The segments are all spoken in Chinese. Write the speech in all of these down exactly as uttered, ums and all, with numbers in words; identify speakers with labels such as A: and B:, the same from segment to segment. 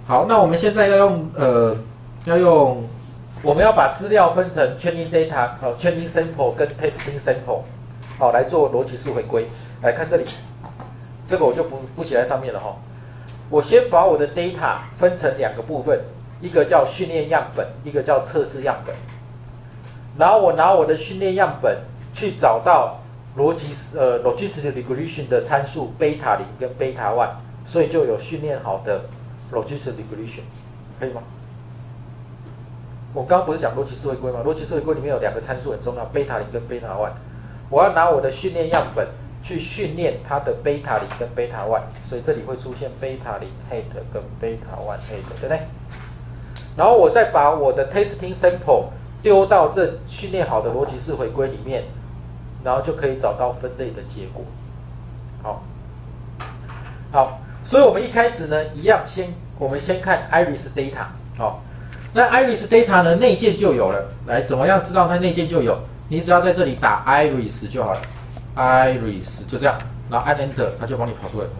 A: 好，那我们现在要用呃要用，我们要把资料分成 training data 哦 training sample 跟 testing sample 好来做逻辑式回归。来看这里，这个我就不不写在上面了哈。我先把我的 data 分成两个部分，一个叫训练样本，一个叫测试样本。然后我拿我的训练样本去找到逻辑呃 Logistic Regression 的参数 beta 零跟 beta 一，所以就有训练好的 Logistic Regression， 可以吗？我刚刚不是讲逻辑式回归吗？逻辑式回归里面有两个参数很重要 ，beta 零跟 beta 一。我要拿我的训练样本去训练它的 beta 零跟 beta 一，所以这里会出现 beta 零 head 跟 beta 一 head， 对不对？然后我再把我的 testing sample 丢到这训练好的逻辑式回归里面，然后就可以找到分类的结果。好，好，所以我们一开始呢，一样先我们先看 iris data， 好。那 iris data 呢，内建就有了。来，怎么样知道它内建就有？你只要在这里打 iris 就好了 ，iris 就这样，然后按 enter， 它就帮你跑出来。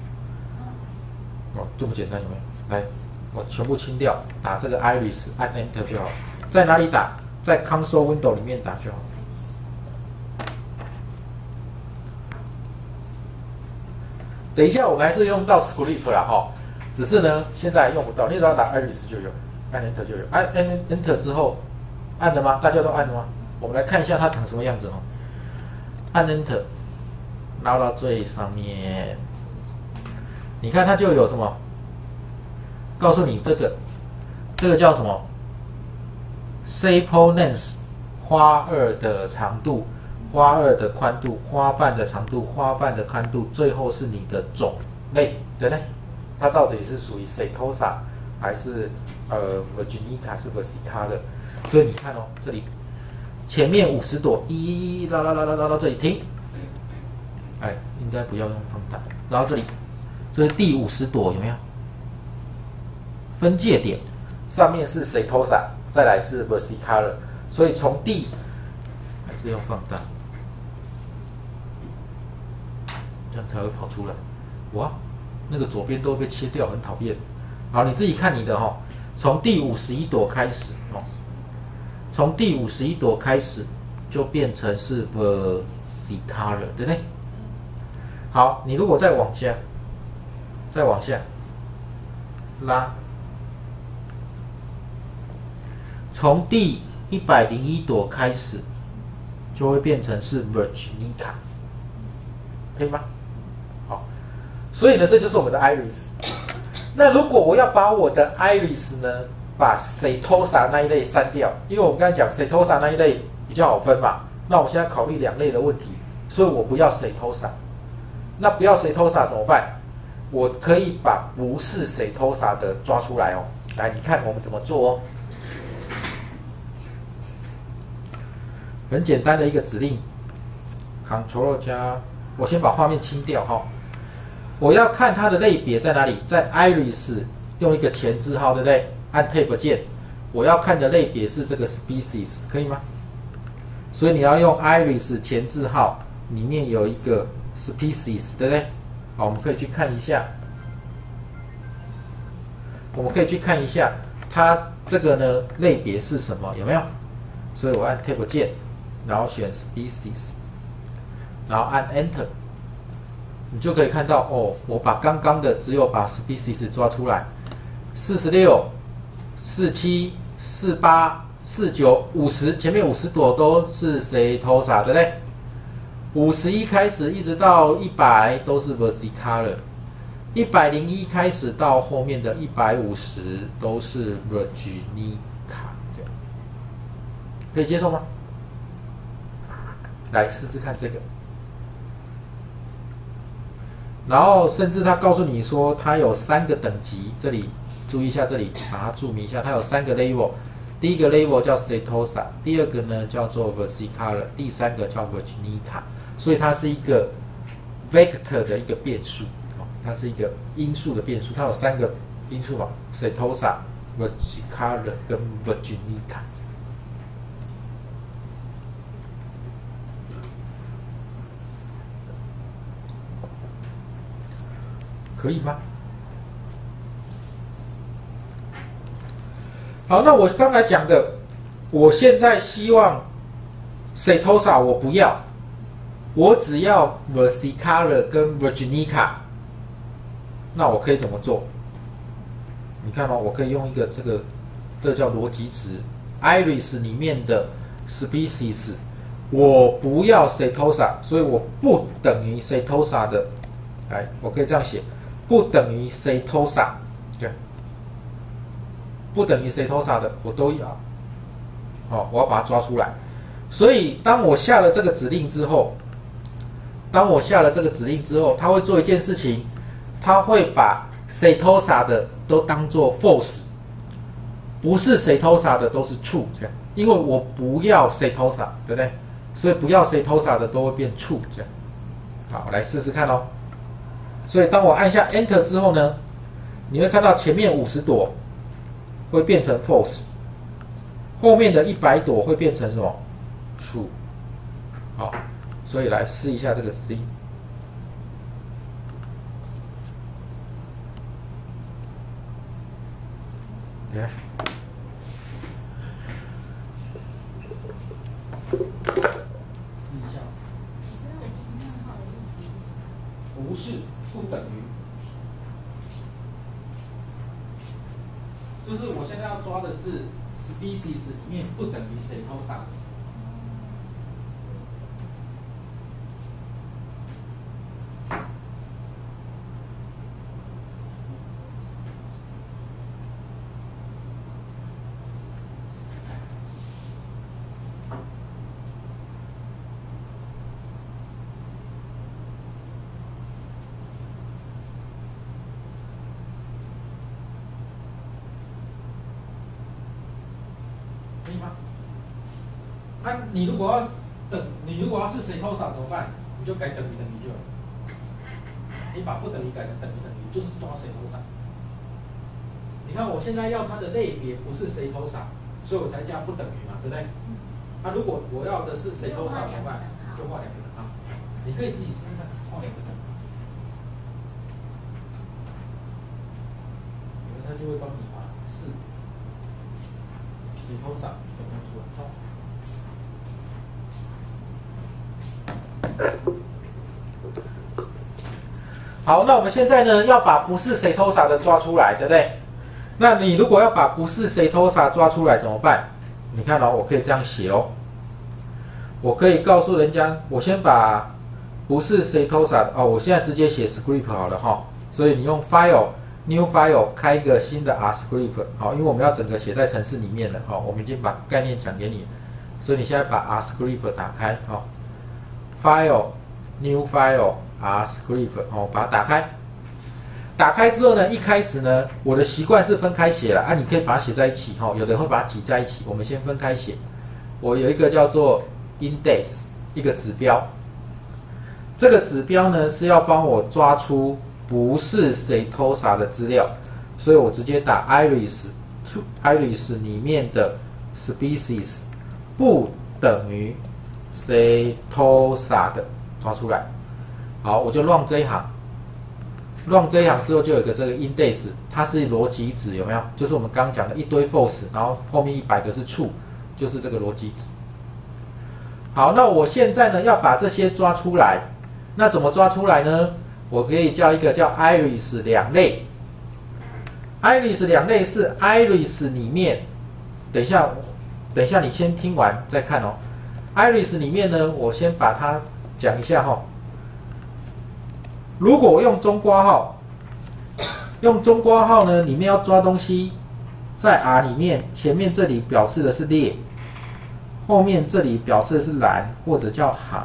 A: 哦，这么简单有没有？来，我全部清掉，打这个 iris， 按 enter 就好。在哪里打？在 console window 里面打就好。等一下我们还是用到 script 啦哈，只是呢现在用不到，你只要打 iris 就有。按 Enter 就有，按 Enter 之后，按了吗？大家都按了吗？我们来看一下它长什么样子哦。按 Enter， 拉到最上面，你看它就有什么？告诉你这个，这个叫什么 ？sample length， 花二的长度，花二的宽度，花瓣的长度，花瓣的宽度，最后是你的种类，对不对？它到底是属于 setosa 还是？呃 ，Virginica 是 Versicolor， 所以你看哦，这里前面五十朵，一拉拉拉拉拉到这里停，哎，应该不要用放大。然后这里，这是第五十朵，有没有？分界点上面是 Setosa， 再来是 Versicolor， 所以从第还是要放大，这样才会跑出来。哇，那个左边都被切掉，很讨厌。好，你自己看你的哈、哦。从第五十一朵开始哦，从第五十一朵开始就变成是 Versicolor， 对不对？好，你如果再往下，再往下拉，从第一百零一朵开始就会变成是 Virginica， 可以吗？好，所以呢，这就是我们的 iris。那如果我要把我的 iris 呢，把 setosa 那一类删掉，因为我们刚才讲 setosa 那一类比较好分嘛，那我们现在考虑两类的问题，所以我不要 setosa。那不要 setosa 怎么办？我可以把不是 setosa 的抓出来哦。来，你看我们怎么做哦。很简单的一个指令 ，Ctrl 加，我先把画面清掉哈、哦。我要看它的类别在哪里，在 iris 用一个前置号，对不对？按 Tab 键，我要看的类别是这个 species， 可以吗？所以你要用 iris 前置号，里面有一个 species， 对不对？好，我们可以去看一下，我们可以去看一下它这个呢类别是什么，有没有？所以我按 Tab 键，然后选 species， 然后按 Enter。你就可以看到哦，我把刚刚的只有把 species 抓出来，四十六、四七、四八、四九、五十，前面五十朵都是 setosa， 对不对？五十一开始一直到一百都是 Versicolor， 一百零一开始到后面的一百五十都是 Virginica， 这样可以接受吗？来试试看这个。然后甚至他告诉你说，它有三个等级，这里注意一下，这里把它注明一下，它有三个 level。第一个 level 叫 setosa， 第二个呢叫做 Versicolor， 第三个叫 Virginica， 所以它是一个 vector 的一个变数，它是一个因数的变数，它有三个因数嘛 ，setosa、Versicolor 跟 Virginica。可以吗？ 好，那我刚才讲的，我现在希望 Setosa 我不要，我只要 Versicolor 跟 Virginica， 那我可以怎么做？你看哦，我可以用一个这个，这个叫逻辑值 ，Iris 里面的 species， 我不要 Setosa， 所以我不等于 Setosa 的，来，我可以这样写，不等于 Setosa， 对。不等于 Setosa 的我都要，好，我要把它抓出来。所以当我下了这个指令之后，当我下了这个指令之后，它会做一件事情，它会把 Setosa 的都当做 false， 不是 Setosa 的都是 true， 这样，因为我不要 Setosa， 对不对？所以不要 Setosa 的都会变 true， 这样。好，我来试试看哦。所以当我按下 Enter 之后呢，你会看到前面五十朵。会变成 false， 后面的一百朵会变成什么 true。好，所以来试一下这个指令。来，试一下。不是，不等于。就是我现在要抓的是 species 里面不等于 Setosa。可以吗？啊，你如果要等，你如果要是 Setosa 怎么办？你就改等于等于就好。你把不等于改成等于等于，就是抓 Setosa。你看我现在要它的类别不是 Setosa， 所以我才加不等于嘛，对不对？啊，如果我要的是 Setosa 怎么办？就画两个等号。你可以自己试试看，画两个等号，它就会帮你把是。Setosa 怎么样出来？好，那我们现在呢要把不是 Setosa 的抓出来，对不对？那你如果要把不是 Setosa 抓出来怎么办？你看哦，我可以这样写哦，我可以告诉人家，我先把不是 Setosa 哦，我现在直接写 script 好了哈，所以你用 file new file 开一个新的 R script， 好，因为我们要整个写在程式里面了，好，我们已经把概念讲给你，所以你现在把 R script 打开，好 ，file new file R script， 好，把它打开。打开之后呢，一开始呢，我的习惯是分开写了啊，你可以把它写在一起，哈，有的人会把它挤在一起，我们先分开写。我有一个叫做 index 一个指标，这个指标呢是要帮我抓出不是 Setosa 的资料，所以我直接打 iris iris 里面的 species 不等于 Setosa 的抓出来。好，我就 run 这一行 ，run 这一行之后就有一个这个 index， 它是逻辑值，有没有？就是我们刚刚讲的一堆 false， 然后后面一百个是 true， 就是这个逻辑值。好，那我现在呢要把这些抓出来，那怎么抓出来呢？我可以叫一个叫 iris 两类 ，iris 两类是 iris 里面，等一下，等一下你先听完再看哦。iris 里面呢，我先把它讲一下哈、哦。如果我用中括号，用中括号呢，里面要抓东西，在 R 里面，前面这里表示的是列，后面这里表示的是栏或者叫行。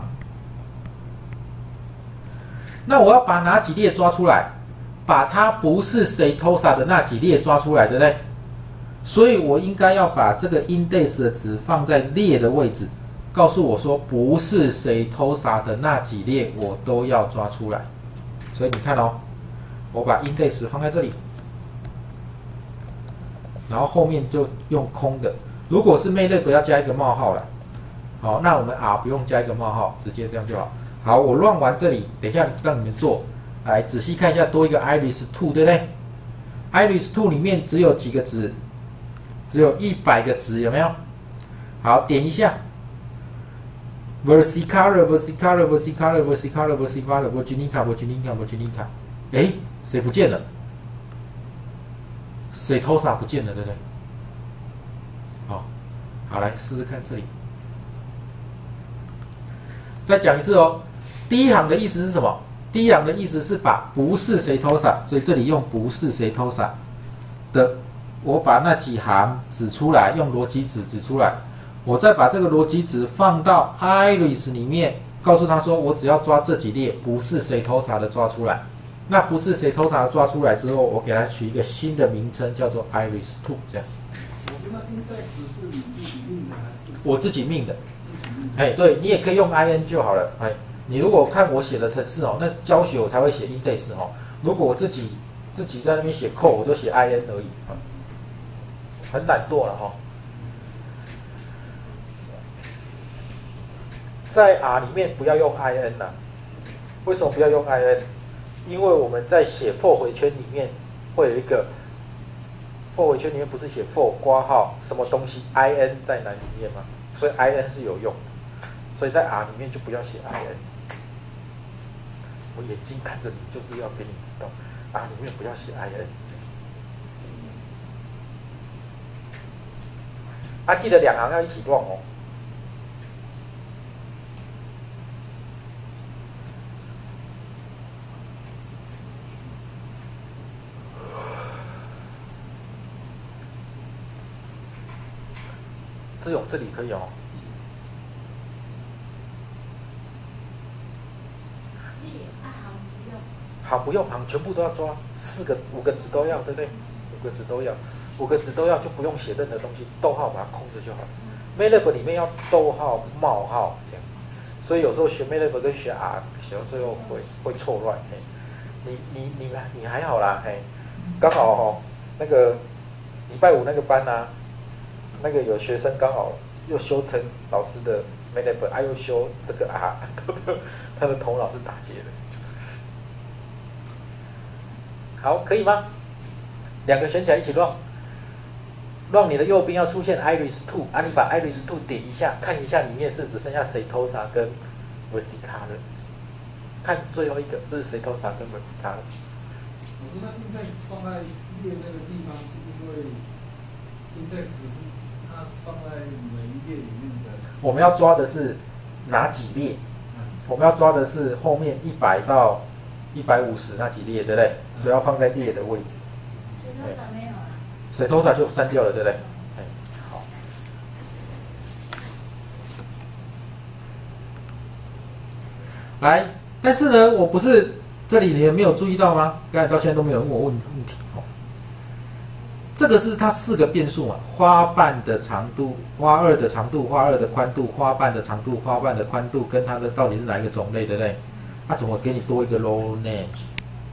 A: 那我要把哪几列抓出来？把它不是 Setosa 的那几列抓出来，对不对？所以我应该要把这个 index 的值放在列的位置，告诉我说不是 Setosa 的那几列我都要抓出来。所以你看哦，我把 index 放在这里，然后后面就用空的。如果是妹类，不要加一个冒号了。好，那我们 R 不用加一个冒号，直接这样就好。好，我乱完这里，等一下让你们做，来仔细看一下，多一个 iris two， 对不对？iris two 里面只有几个值， 只有一百个值，有没有？好，点一下 ，versicolor versicolor versicolor versicolor versicolor virginica virginica virginica， 哎，谁不见了？谁偷啥不见了，对不对？好，好，来试试看这里。再讲一次哦，第一行的意思是什么？第一行的意思是把不是谁偷啥，所以这里用不是谁偷啥的，我把那几行指出来，用逻辑指指出来，我再把这个逻辑指放到 iris 里面，告诉他说，我只要抓这几列不是谁偷啥的抓出来。那不是谁偷啥的抓出来之后，我给它取一个新的名称，叫做 iris two， 这样。
B: 我说那 index 是你自己命的还是？
A: 我自己命的。
B: 自己命的。
A: 哎，对你也可以用 in 就好了。哎，你如果看我写的程式哦，那教学我才会写 index 哦。如果我自己自己在那边写 code， 我就写 in 而已，很懒惰了哈。在 R 里面不要用 in 呐、啊，为什么不要用 in？因为我们在写 for 回圈里面会有一个 for 回圈里面不是写 for 括号什么东西 in 在哪里面吗？所以 in 是有用，所以在 R 里面就不要写 in。我眼睛看着你，就是要给你知道 R 里面不要写 in。啊，记得两行要一起乱哦。志勇这里可以哦。行不用，行全部都要抓，四个、五个字都要，对不对？五个字都要，五个字都要就不用写任何东西，逗号把它空着就好了。MATLAB 里面要逗号、冒号这样，所以有时候学 MATLAB 跟学 R 写到最后会会错乱。嘿，你你你你还好啦，嘿，刚好哦，那个礼拜五那个班啊。那个有学生刚好又修成老师的 MATLAB， 啊又修这个啊，他的头脑是打结的。好，可以吗？两个选起来一起乱，乱你的右边要出现 iris two， 啊，你把 iris two 点一下，看一下里面是只剩下谁偷啥跟 versicolor， 看最后一个是谁偷啥跟 versicolor。
B: 我说那 index 放在列那个地方，是因为 index 是。它是放在每一列里面的。
A: 我们要抓的是哪几列？嗯、我们要抓的是后面一百到一百五十那几列，对不对？嗯、所以要放在列的位置。
C: 水头啥没有啊？
A: 水头啥就删掉了，对不对？嗯、好。来，但是呢，我不是这里你们没有注意到吗？刚才到现在都没有问我问问题哦。这个是它四个变数嘛，花瓣的长度、花萼的长度、花萼的宽度、花瓣的长度、花瓣的宽度，跟它的到底是哪一个种类，对不对？它怎么给你多一个 row names？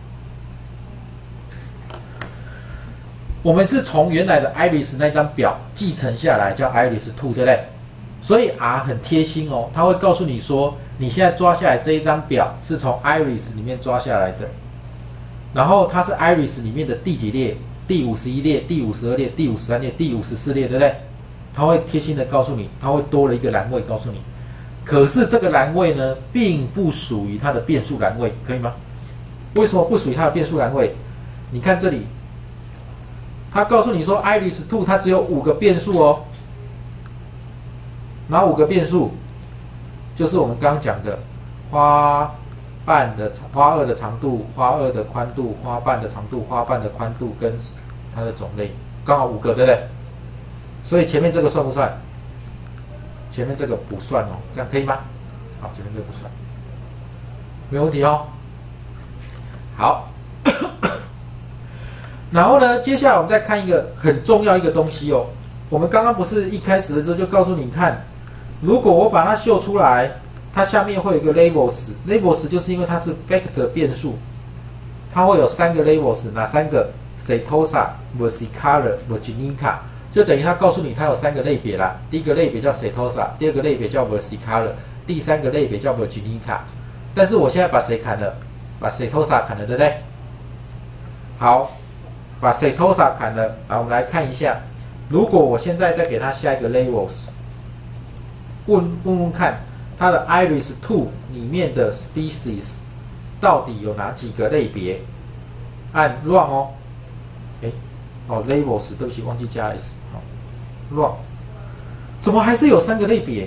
A: 我们是从原来的 iris 那张表继承下来，叫 iris two， 对不对？所以 R 很贴心哦，它会告诉你说，你现在抓下来这一张表是从 iris 里面抓下来的，然后它是 iris 里面的第几列？第五十一列、第五十二列、第五十三列、第五十四列，对不对？它会贴心的告诉你，它会多了一个栏位告诉你。可是这个栏位呢，并不属于它的变数栏位，可以吗？为什么不属于它的变数栏位？你看这里，它告诉你说 iris two 它只有五个变数哦。哪五个变数？就是我们刚刚讲的花瓣的花萼的长度、花萼的宽度、花瓣的长度、花瓣的宽度跟它的种类，刚好五个，对不对？所以前面这个算不算？前面这个不算哦，这样可以吗？好，前面这个不算，没有问题哦。好，然后呢，接下来我们再看一个很重要一个东西哦。我们刚刚不是一开始的时候就告诉你看，如果我把它秀出来。它下面会有一个 labels，labels 就是因为它是 vector 变数，它会有三个 labels， 哪三个 ？Setosa、versicolor、virginica， 就等于它告诉你它有三个类别啦。第一个类别叫 Setosa， 第二个类别叫 versicolor， 第三个类别叫 virginica。但是我现在把谁砍了？把 Setosa 砍了，对不对？好，把 Setosa 砍了，来我们来看一下如果我现在再给它下一个 labels， 问问问看，它的 iris two 里面的 species 到底有哪几个类别？按 run 哦，哎，哦 labels， 对不起，忘记加 s， 好 run， 怎么还是有三个类别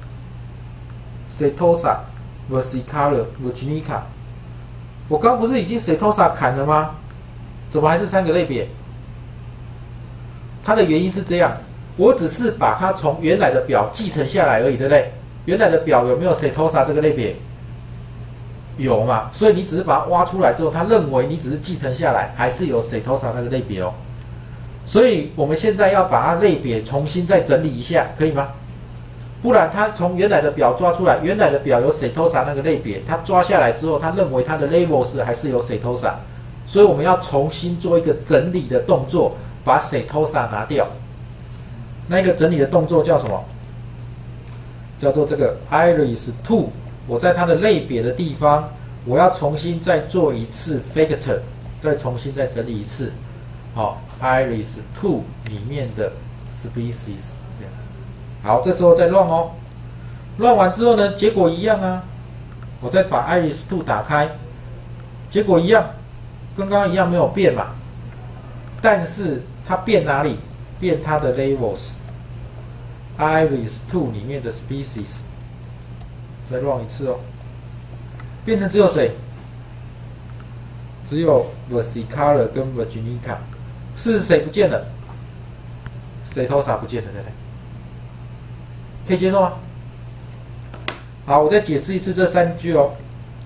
A: ？Setosa、Versicolor、Virginica， 我刚不是已经 Setosa 砍了吗？怎么还是三个类别？它的原因是这样，我只是把它从原来的表继承下来而已，对不对？原来的表有没有 Setosa 这个类别？有嘛？所以你只是把它挖出来之后，他认为你只是继承下来，还是有 Setosa 那个类别哦。所以我们现在要把它类别重新再整理一下，可以吗？不然他从原来的表抓出来，原来的表有 Setosa 那个类别，他抓下来之后，他认为他的 labels 还是有 Setosa， 所以我们要重新做一个整理的动作，把 Setosa 拿掉。那个整理的动作叫什么？叫做这个 iris two。我在它的类别的地方，我要重新再做一次 factor， 再重新再整理一次。好 ，iris two 里面的 species 这样。好，这时候再乱哦，乱完之后呢，结果一样啊。我再把 iris two 打开，结果一样，跟刚刚一样没有变嘛。但是它变哪里？变它的 labels。iris two 里面的 species。再 run 一次哦，变成只有谁？只有 Versicolor 跟 Virginica， 是谁不见了？ Setosa 不见了，对不对？可以接受吗？好，我再解释一次这三句哦。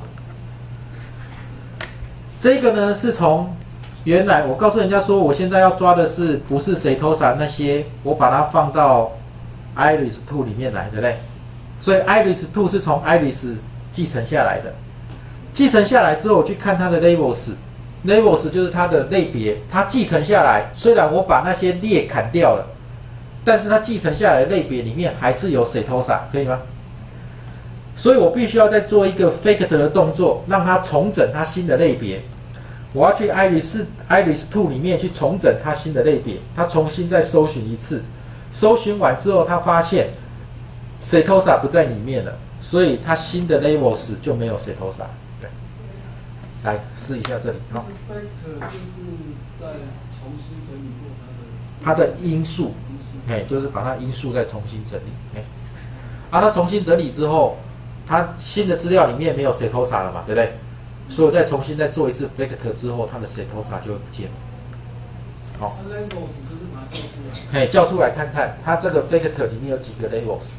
A: 这个呢是从原来我告诉人家说，我现在要抓的是不是 Setosa 那些，我把它放到 iris two 里面来，对不对？所以 iris two 是从 iris 继承下来的，继承下来之后，我去看它的 labels，labels 就是它的类别，它继承下来，虽然我把那些列砍掉了，但是它继承下来的类别里面还是有 Setosa， 可以吗？所以我必须要再做一个 factor 的动作，让它重整它新的类别。我要去 iris iris two 里面去重整它新的类别，它重新再搜寻一次，搜寻完之后，它发现 Setosa 不在里面了，所以它新的 labels 就没有 Setosa。对，来试一下这里，好。
B: factor 就是在重新整理过
A: 它的因素，哎，就是把它因素再重新整理，哎，啊，它重新整理之后，它新的资料里面没有 Setosa 了嘛，对不对？所以我再重新再做一次 factor 之后，它的 Setosa 就会不见了。好。
B: 它 labels 就是把它叫出来。
A: 嘿，叫出来看看，它这个 factor 里面有几个 labels。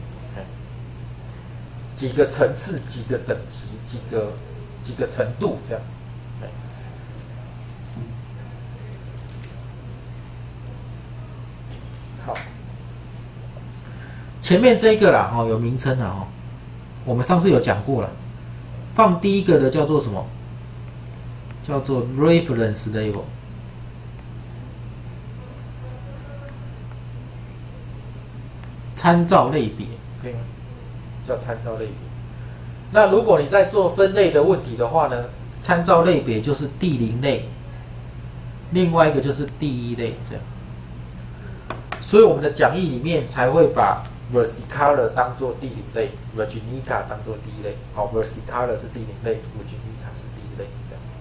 A: 几个层次、几个等级、几个几个程度，这样。好，前面这个啦，哦，有名称啦，哦，我们上次有讲过了。放第一个的叫做什么？叫做 reference label。参照类别，可以吗？叫参照类别。那如果你在做分类的问题的话呢，参照类别就是第零类，另外一个就是第一类，这样。所以我们的讲义里面才会把 Versicolor 当做第零类 ，Virginica 当做第一类。好 ，Versicolor 是第零类 ，Virginica 是第一类，这样。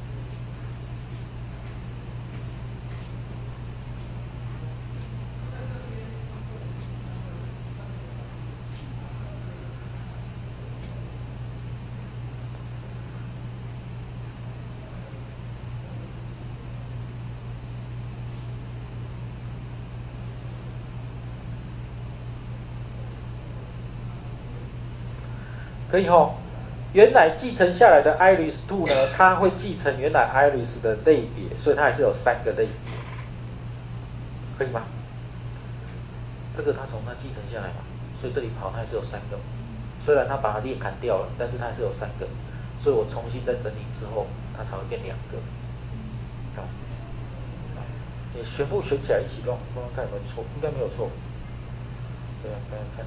A: 可以吼，原来继承下来的 iris two 呢，它会继承原来 iris 的类别，所以它还是有三个类别，可以吗？这个它从它继承下来嘛，所以这里跑它还是有三个，虽然它把它列砍掉了，但是它还是有三个，所以我重新再整理之后，它才会变两个。好，你全部选起来一起弄，弄看有没有错，应该没有错。对啊，看看。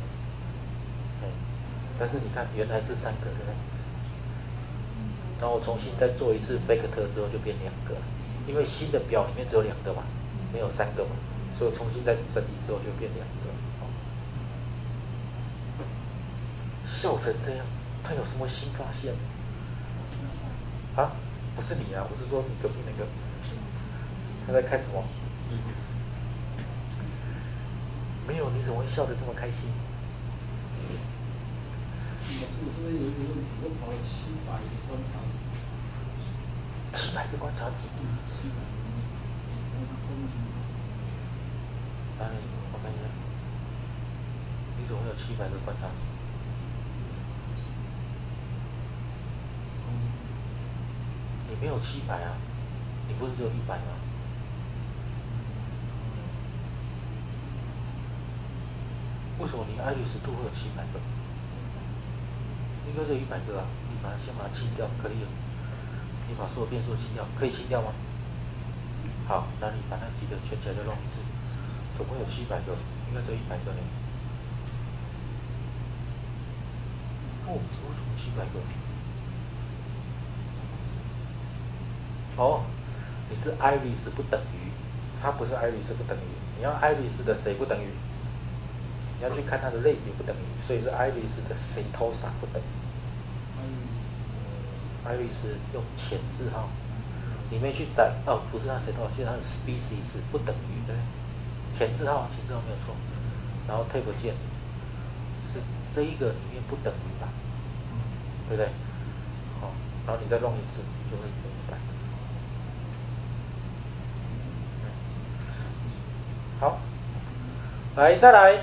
A: 但是你看，原来是三个，对不对？然后我重新再做一次 factor 之后就变两个，因为新的表里面只有两个嘛，没有三个嘛。 所以我重新再整理之后就变两个。哦、笑成这样，他有什么新发现？啊，不是你啊，我是说你隔壁那个，他在看什么？嗯，没有，你怎么会笑得这么开心？
B: 我这边有一个问题，我跑了七百个观察值，
A: 七百个观察值，
B: 这里是七百个观察值，然后后面全部都是。
A: 哪里？我看一下，你怎么会有七百个观察值？你没有七百啊，你不是只有一百吗？为什么你爱丽丝度会有七百个？应该只有一百个啊！你把它先把它清掉，可以了。你把所有变数清掉，可以清掉吗？好，那你把那几个圈起来再弄一次，总共有七百个，应该只有一百个呢。哦，为什么七百个？哦，你是爱丽丝不等于，它不是爱丽丝不等于，你要爱丽丝的谁不等于？你要去看它的类别不等于，所以是爱丽丝的谁偷傻不等于。爱丽丝用前字号，你没去改哦，不是它谁偷傻，是它的 species 不等于，对不对？前字号，前字号没有错，然后 table 键是这一个里面不等于吧，对不对？好，然后你再弄一次，就会有一百。好，来再来，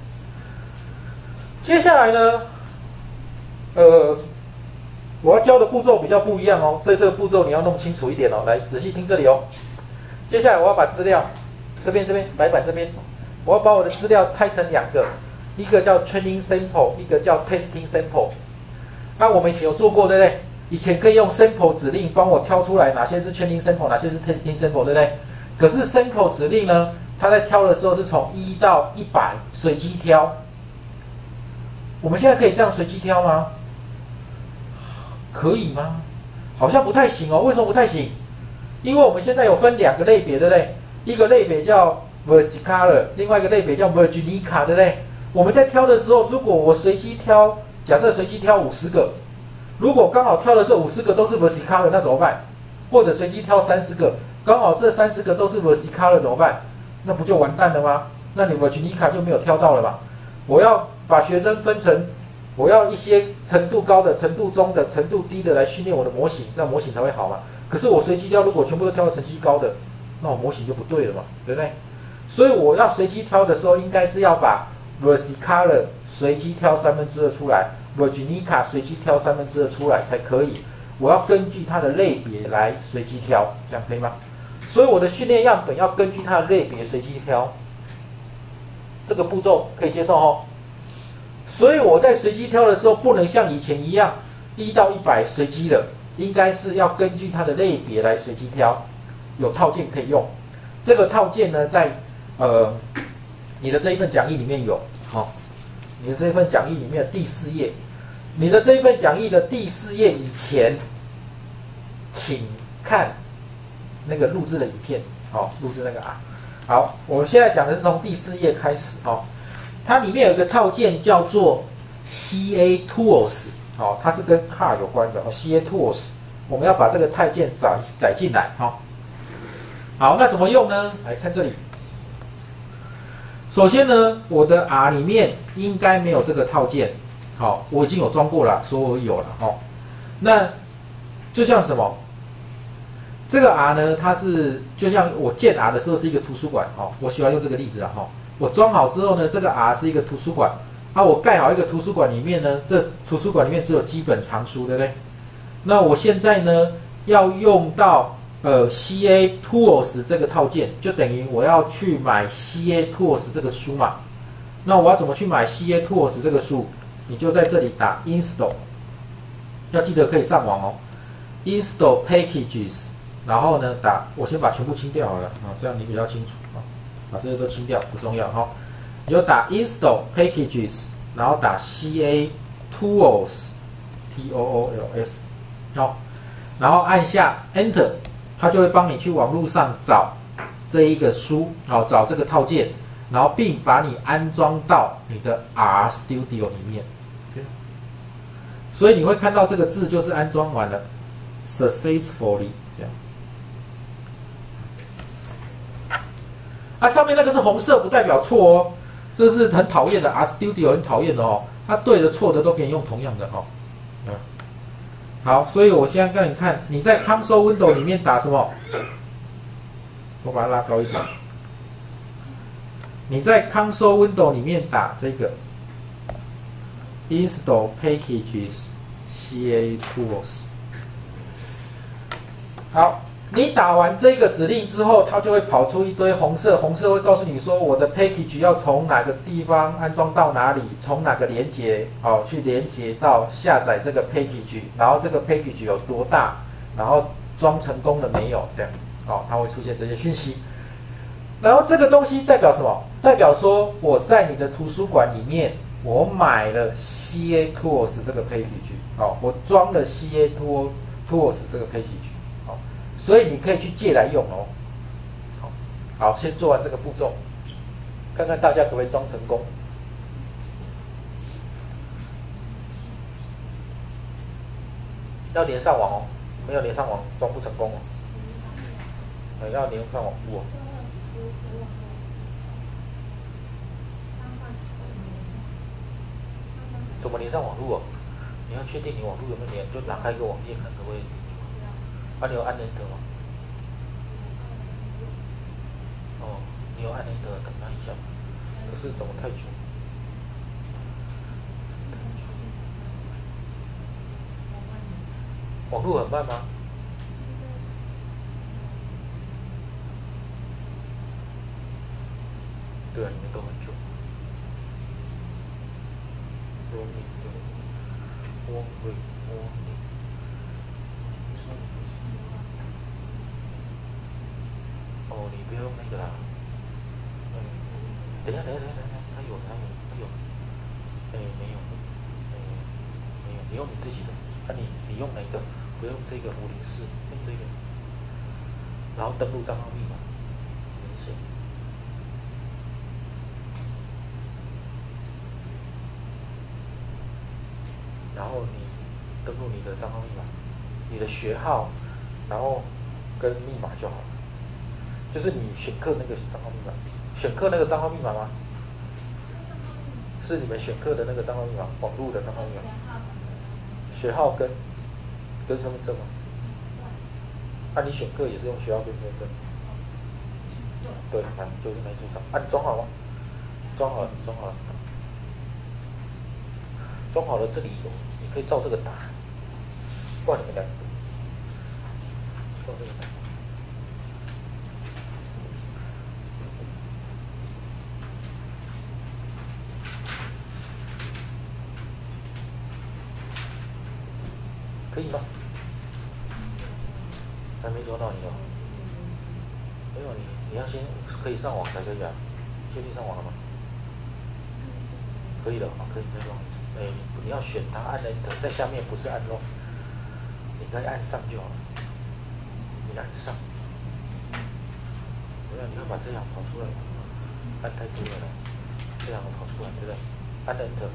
A: 接下来呢，呃，我要教的步骤比较不一样哦，所以这个步骤你要弄清楚一点哦。来，仔细听这里哦。接下来我要把资料这边这边白板这边，我要把我的资料拆成两个，一个叫 training sample， 一个叫 testing sample。那我们以前有做过，对不对？以前可以用 sample 指令帮我挑出来哪些是 training sample， 哪些是 testing sample， 对不对？可是 sample 指令呢？它在挑的时候是从一到一百随机挑，我们现在可以这样随机挑吗？可以吗？好像不太行哦。为什么不太行？因为我们现在有分两个类别，对不对？一个类别叫 versicolor， 另外一个类别叫 virginica， 对不对？我们在挑的时候，如果我随机挑，假设随机挑五十个，如果刚好挑的这五十个都是 versicolor， 那怎么办？或者随机挑三十个，刚好这三十个都是 versicolor， 怎么办？那不就完蛋了吗？那你 Virginica 就没有挑到了嘛？我要把学生分成，我要一些程度高的、程度中的、程度低的来训练我的模型，这样模型才会好嘛。可是我随机挑，如果全部都挑到成绩高的，那我模型就不对了嘛，对不对？所以我要随机挑的时候，应该是要把 Versicolor 随机挑三分之二出来 ，Virginica 随机挑三分之二出来才可以。我要根据它的类别来随机挑，这样可以吗？所以我的训练样本要根据它的类别随机挑，这个步骤可以接受哦。所以我在随机挑的时候，不能像以前一样一到一百随机的，应该是要根据它的类别来随机挑。有套件可以用，这个套件呢，在呃你的这一份讲义里面有，好、哦，你的这一份讲义里面的第四页，你的这一份讲义的第四页以前，请看那个录制的影片，好、哦，录制那个啊。好，我现在讲的是从第四页开始哦。它里面有一个套件叫做 C A Tools， 哦，它是跟 car 有关的哦 ，C A Tools， 我们要把这个套件载载进来，哈、哦。好，那怎么用呢？来看这里。首先呢，我的 R 里面应该没有这个套件，好、哦，我已经有装过了，所以我有了，哦。那就像什么？这个 R 呢，它是就像我建 R 的时候是一个图书馆，哦，我喜欢用这个例子啊，哈、哦。我装好之后呢，这个 R 是一个图书馆，啊，我盖好一个图书馆里面呢，这图书馆里面只有基本藏书，对不对？那我现在呢，要用到呃 C A Tools 这个套件，就等于我要去买 C A Tools 这个书嘛。那我要怎么去买 C A Tools 这个书？你就在这里打 install， 要记得可以上网哦。install packages， 然后呢打，我先把全部清掉好了啊，这样你比较清楚啊。把这些都清掉不重要哈，你就打 install packages， 然后打 C A Tools T O O L S， 好，然后按下 Enter， 它就会帮你去网络上找这一个书，好、哦、找这个套件，然后并把你安装到你的 R Studio 里面。所以你会看到这个字就是安装完了 ，successfully 这样。啊，上面那个是红色，不代表错哦，这是很讨厌的 R Studio 很讨厌的哦，它对的错的都可以用同样的哦。嗯，好，所以我现在让你看，你在 Console Window 里面打什么？我把它拉高一点。你在 Console Window 里面打这个 Install Packages C A Tools。好，你打完这个指令之后，它就会跑出一堆红色，红色会告诉你说我的 package 要从哪个地方安装到哪里，从哪个连接哦去连接到下载这个 package， 然后这个 package 有多大，然后装成功了没有这样哦，它会出现这些讯息。然后这个东西代表什么？代表说我在你的图书馆里面，我买了 C A Tools 这个 package 哦，我装了 C A Tools 这个 package。所以你可以去借来用哦。好，好，先做完这个步骤，看看大家可不可以装成功。要连上网哦，没有连上网装不成功哦。呃，要连上网络哦。怎么连上网络哦？你要确定你网络有没有连，就打开一个网页看可不可以。啊，你有按 Enter 吗？哦，你有按 Enter， 等它一下。可是怎么太久？网络很慢吗？对啊，你们都很久。Warning， 对 ，Warning， Warning。哦，你不要用那个啦。嗯，等一下，等一下，等一下，它有，它有，它有。哎，没有，哎，没有，你用你自己的。啊，你你用哪个？不用这个五零四，用这个。然后登录账号密码，连线。然后你登录你的账号密码，你的学号，然后跟密码就好了。就是你选课那个账号密码，选课那个账号密码吗？是你们选课的那个账号密码，网络的账号密码。学号跟跟身份证吗？那、啊、你选课也是用学号跟身份证？对，啊，就是那组长。啊，你装好了吗？装好了，装好了。装好了，这里有，你可以照这个打。不然你们两个照这个打。可以吗？还没抓到你哦。没有你，你要先可以上网才可以啊。确定上网了吗？可以了啊，可以再装。哎，你要选它，按 Enter， 在下面不是按 Lock， 你可以按上就好了。你按上，不要你要把这样跑出来，按太多了，这样跑出来，对不对？按 Enter。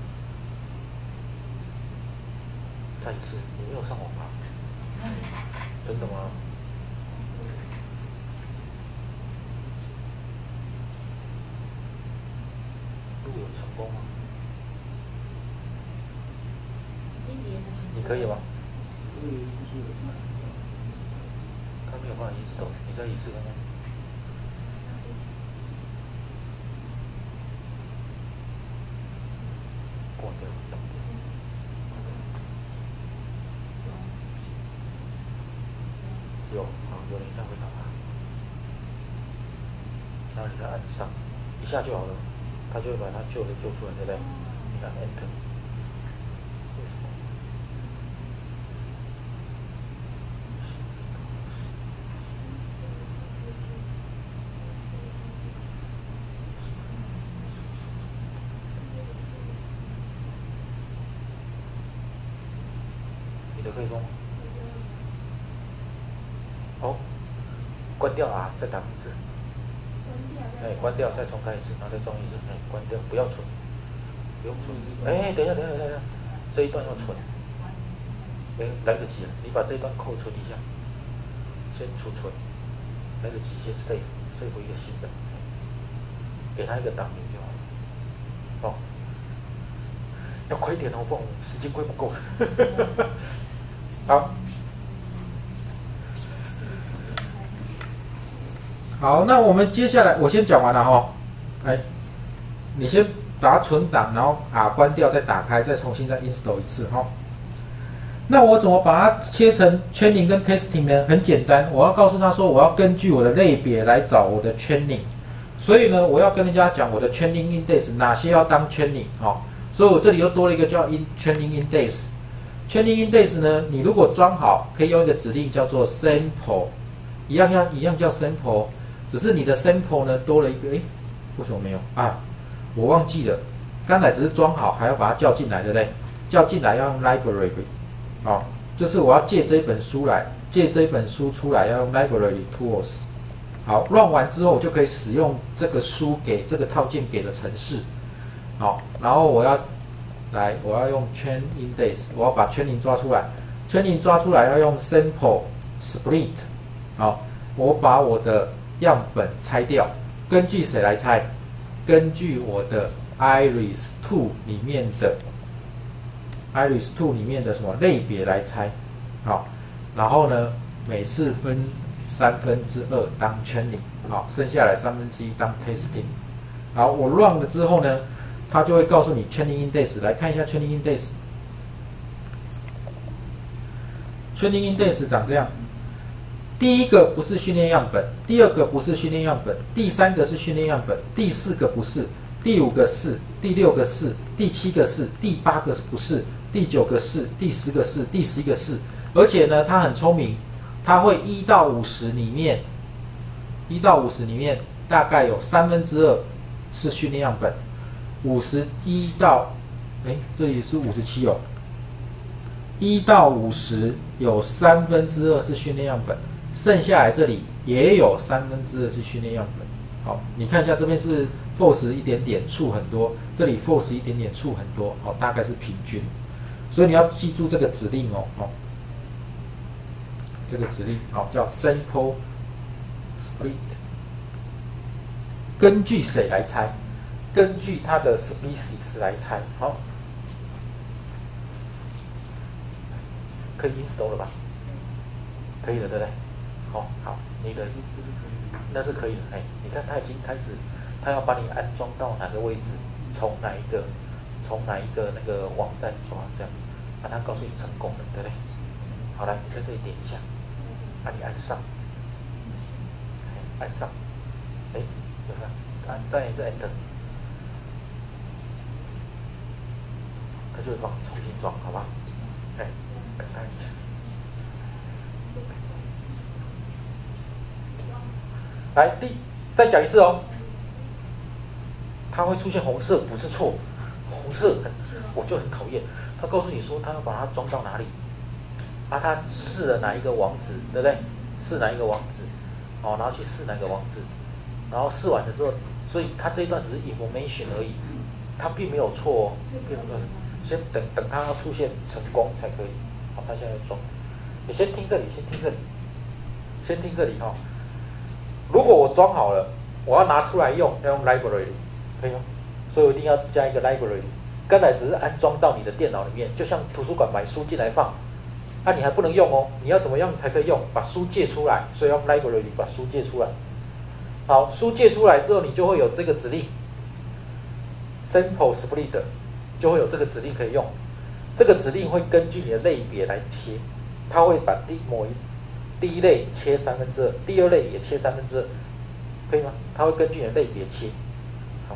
A: 再一次，你没有上网吧？真的吗？录有成功吗？你可以吗？他没有办法一次哦，你再一次看看。挂掉。有，好，有人再回答他，然后你再按上，一下就好了，他就会把它旧的救出来，对不对？你按 Enter， 为什么？你的可以用吗？哦， 关掉啊，再打名字。哎，关掉，再重开一次，然后再装一次。哎，关掉，不要存，不用存。哎，等一下，等一下，等一下，这一段要存。哎，来得及了，你把这一段扣存一下，先储存，来得及先 save save 一个新的，给他一个档名就好了。哦，要快一点哦，不然时间快不够。好。好，那我们接下来我先讲完了哈，哎，你先把它存档，然后啊关掉，再打开，再重新再 install 一次哈。那我怎么把它切成 training 跟 testing 呢？很简单，我要告诉他说，我要根据我的类别来找我的 training， 所以呢，我要跟人家讲我的 training index 哪些要当 training 哈，所以我这里又多了一个叫 in training index。training index 呢，你如果装好，可以用一个指令叫做 sample， 一样要一样叫 sample。只是你的 sample 呢多了一个，哎，为什么没有啊？我忘记了，刚才只是装好，还要把它叫进来，对不对？叫进来要用 library， 哦，就是我要借这一本书来，借这一本书出来要用 library tools。好，乱完之后我就可以使用这个书给这个套件给的程式，好，然后我要来，我要用 chain index， 我要把 training 抓出来 ，training 抓出来要用 sample.split， 好，我把我的样本拆掉，根据谁来拆？根据我的 iris 二 里面的 iris 二 里面的什么类别来拆？好，然后呢，每次分三分之二当 training， 好，剩下来三分之一当 testing。好，我 run 了之后呢，它就会告诉你 training index， 来看一下 training index。training index 长这样。第一个不是训练样本，第二个不是训练样本，第三个是训练样本，第四个不是，第五个是，第六个是，第七个是，第八个不是，第九个是，第十个是，第十一个是。而且呢，它很聪明，它会一到五十里面，一到五十里面大概有三分之二是训练样本，五十一到，哎，这里是五十七哦，一到五十有三分之二是训练样本。剩下来这里也有三分之二是训练样本。好，你看一下这边是不是 false 一点点，true 很多，这里 false 一点点，true 很多，好，大概是平均。所以你要记住这个指令哦，哦，这个指令好叫 sample split。根据谁来猜？根据它的 species 来猜。好，可以 install 了吧？可以了，对不对？哦，好，你的那是可以的。哎，你看它已经开始，它要把你安装到哪个位置，从哪一个，从哪一个那个网站抓，这样，把它告诉你成功了，对不对？好，来，你在这里点一下，把你按上，按上，哎，有没有？按再一次 Enter， 它就会帮你重新装，好吧？哎，等待一下。来，第再讲一次哦，它会出现红色，不是错，红色很，我就很讨厌。他告诉你说，他要把它装到哪里，啊，他试了哪一个网址，对不对？试哪一个网址，哦，然后去试哪个网址，然后试完了之后，所以他这一段只是 information 而已，他并没有错哦，并没有，先等等它要出现成功才可以。好，他现在装，你先听这里，先听这里，先听这里哈、哦。如果我装好了，我要拿出来用，要用 library， 可以吗？所以我一定要加一个 library。刚才只是安装到你的电脑里面，就像图书馆买书进来放，啊，你还不能用哦，你要怎么样才可以用？把书借出来，所以要 library 把书借出来。好，书借出来之后，你就会有这个指令 sample.split， 就会有这个指令可以用。这个指令会根据你的类别来切，它会把第某一第一类切三分之二，第二类也切三分之二，可以吗？它会根据你的类别切。好，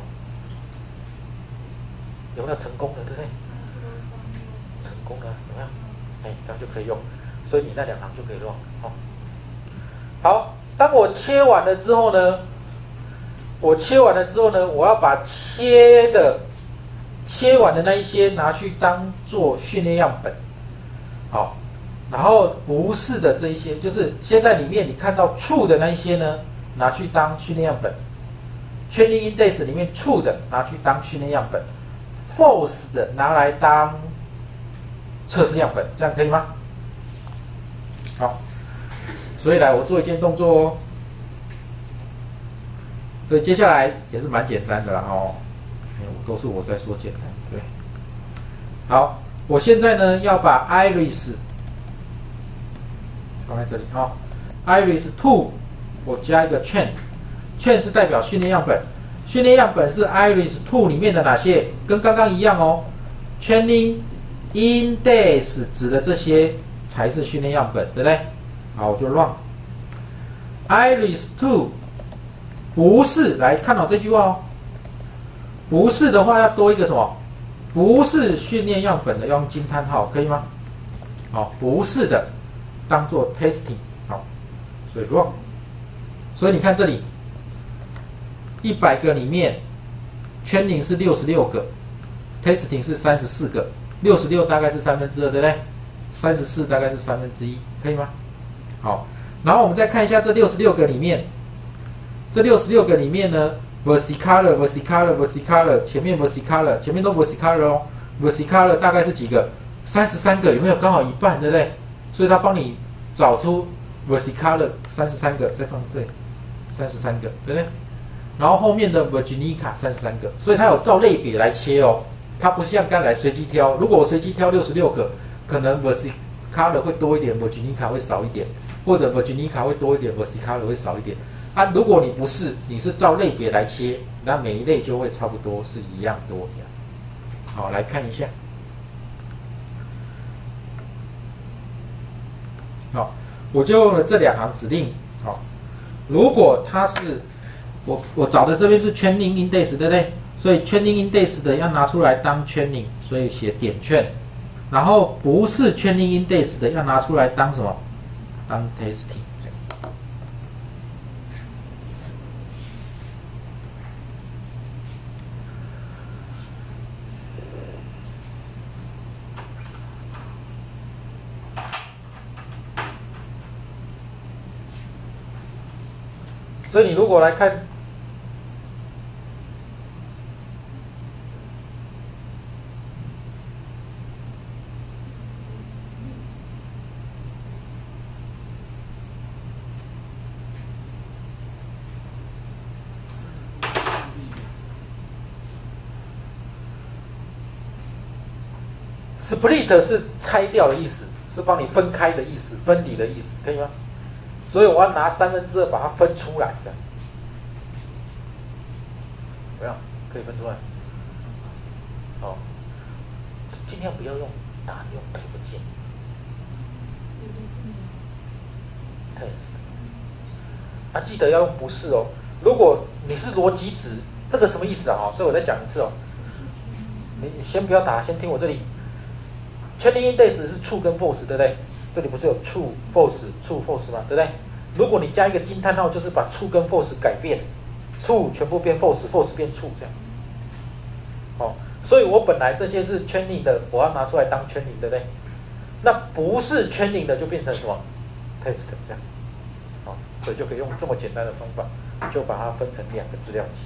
A: 有没有成功了？对不对？成功了，有没有？哎，这样就可以用，所以你那两行就可以用。好，好，当我切完了之后呢，我切完了之后呢，我要把切的切完的那一些拿去当做训练样本。好。 然后不是的这一些，就是先在里面你看到 true 的那一些呢，拿去当训练样本 ，training index 里面 true 的拿去当训练样本 ，false 的拿来当测试样本，这样可以吗？好，所以来我做一件动作哦。所以接下来也是蛮简单的啦哦，都是我在说简单，对。好，我现在呢要把 iris 放在这里啊、哦、，iris two 我加一个 chain，chain 是代表训练样本，训练样本是 iris two 里面的哪些？跟刚刚一样哦 ，training index 指的这些才是训练样本，对不对？好，我就 run iris two。不是，来看好这句话哦。不是的话，要多一个什么？不是训练样本的，要用惊叹号，可以吗？好，不是的，当做 testing。好，所以 run。所以你看这里，一百个里面 ，training 是六十六个 ，testing 是三十四个，六十六大概是三分之二，对不对？三十四大概是三分之一，可以吗？好，然后我们再看一下这六十六个里面。这六十六个里面呢 ，versicolor versicolor versicolor 前面 versicolor 前面都 versicolor 哦 ，versicolor 大概是几个？三十三个，有没有刚好一半，对不对？所以它帮你找出 versicolor 三十三个，再放这里三十三个，对不对？然后后面的 virginica 三十三个，所以它有照类别来切哦，它不像刚才随机挑。如果我随机挑六十六个，可能 versicolor 会多一点 ，virginica 会少一点，或者 virginica 会多一点 ，versicolor 会少一点。啊，如果你不是，你是照类别来切，那每一类就会差不多是一样多这样。好，来看一下。好，我就用了这两行指令。好，如果它是我我找的这边是 training index， 对不对？所以 training index 的要拿出来当 training， 所以写点券。然后不是 training index 的要拿出来当什么？当 testing。所以你如果来看，split 是拆掉的意思，是帮你分开的意思，分离的意思，可以吗？所以我要拿三分之二把它分出来，这样，怎么样？可以分出来？好，尽量不要用打，用图键。test， 啊，记得要用不是哦。如果你是逻辑值，这个什么意思啊？所以我再讲一次哦。你你先不要打，先听我这里。training index 是 true 跟 false， 对不对？这里不是有 true false true false 吗？对不对？如果你加一个惊叹号，就是把 true 跟 false 改变 ，true 全部变 false， false 变 true 这样。哦，所以我本来这些是 training 的，我要拿出来当 training， 对不对？那不是 training 的就变成什么 test 这样。哦，所以就可以用这么简单的方法，就把它分成两个资料集。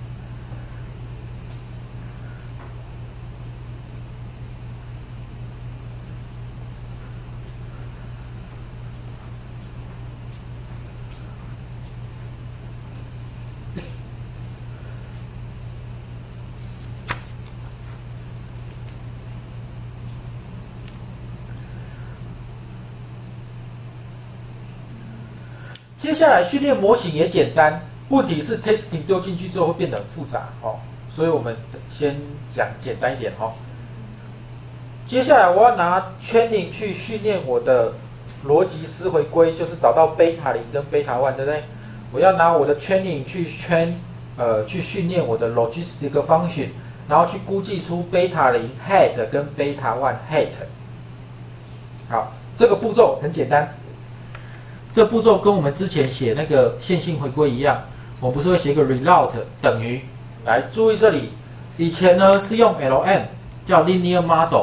A: 接下来训练模型也简单，问题是 testing 丢进去之后会变得很复杂哦，所以我们先讲简单一点哈、哦。接下来我要拿 training 去训练我的逻辑思回归，就是找到贝塔零跟贝塔一，对不对？我要拿我的 training 去 train 呃去训练我的 logistic function， 然后去估计出贝塔零 head 跟贝塔一 head。好，这个步骤很简单。这步骤跟我们之前写那个线性回归一样，我们不是会写一个 result 等于，来注意这里，以前呢是用 L M 叫 linear model，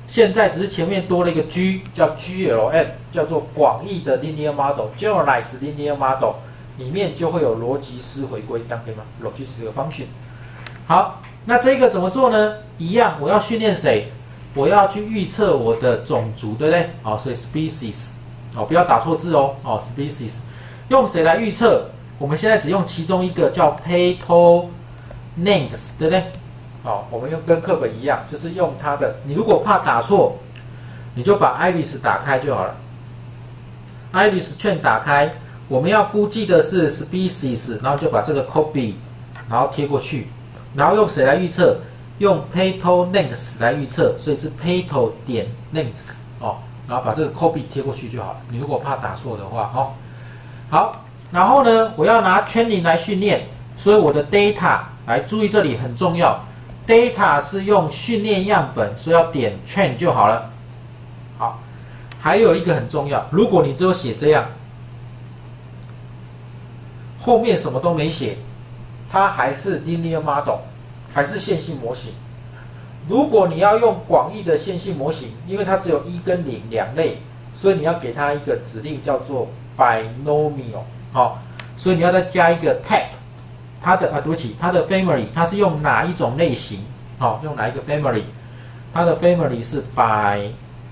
A: 现在只是前面多了一个 G， 叫 G L M， 叫做广义的 linear model，generalized linear model， 里面就会有逻辑式回归，这样可以吗 ？Logistic function。好，那这个怎么做呢？一样，我要训练谁？我要去预测我的种族，对不对？好，所以 species， 哦，不要打错字哦，哦 species， 用谁来预测？我们现在只用其中一个叫 petal names， 对不对？好，我们用跟课本一样，就是用它的。你如果怕打错，你就把 iris 打开就好了。iris 券打开，我们要估计的是 species， 然后就把这个 copy， 然后贴过去，然后用谁来预测？用 petal names 来预测，所以是 petal 点 names 哦，然后把这个 copy 贴过去就好了。你如果怕打错的话，哦，好，然后呢，我要拿 training 来训练，所以我的 data 来注意这里很重要。data 是用训练样本，所以要点 train 就好了。好，还有一个很重要，如果你只有写这样，后面什么都没写，它还是 linear model， 还是线性模型。如果你要用广义的线性模型，因为它只有一跟零两类，所以你要给它一个指令叫做 binomial， 好，所以你要再加一个 type。它的啊，对不起，它的 family， 它是用哪一种类型？好、哦，用哪一个 family？ 它的 family 是 binomial，